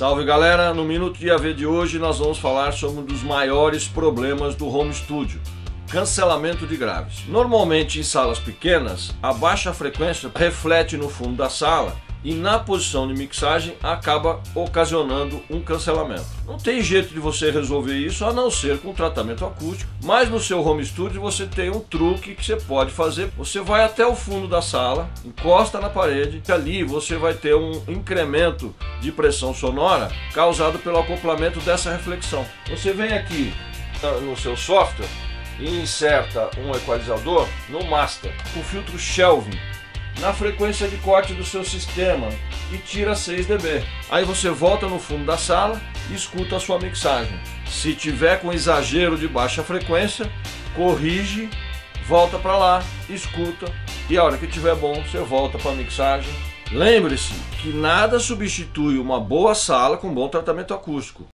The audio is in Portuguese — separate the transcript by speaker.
Speaker 1: Salve galera, no Minuto de AV de hoje nós vamos falar sobre um dos maiores problemas do home studio: cancelamento de graves. Normalmente em salas pequenas, a baixa frequência reflete no fundo da sala e na posição de mixagem acaba ocasionando um cancelamento. Não tem jeito de você resolver isso a não ser com tratamento acústico, mas no seu home studio você tem um truque que você pode fazer. Você vai até o fundo da sala, encosta na parede, e ali você vai ter um incremento de pressão sonora causado pelo acoplamento dessa reflexão. Você vem aqui no seu software e inserta um equalizador no master, o filtro shelving, na frequência de corte do seu sistema e tira 6 dB. Aí você volta no fundo da sala e escuta a sua mixagem. Se tiver com exagero de baixa frequência, corrige, volta para lá, escuta e a hora que tiver bom você volta para a mixagem. Lembre-se que nada substitui uma boa sala com bom tratamento acústico.